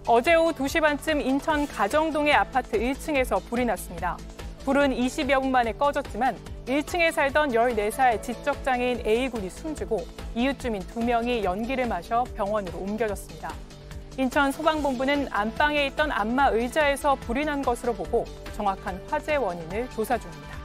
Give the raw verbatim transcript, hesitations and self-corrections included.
어제 오후 두 시 반쯤 인천 가정동의 아파트 일 층에서 불이 났습니다. 불은 이십여 분 만에 꺼졌지만 일 층에 살던 열네 살 지적장애인 A군이 숨지고 이웃 주민 두 명이 연기를 마셔 병원으로 옮겨졌습니다. 인천 소방본부는 안방에 있던 안마 의자에서 불이 난 것으로 보고 정확한 화재 원인을 조사 중입니다.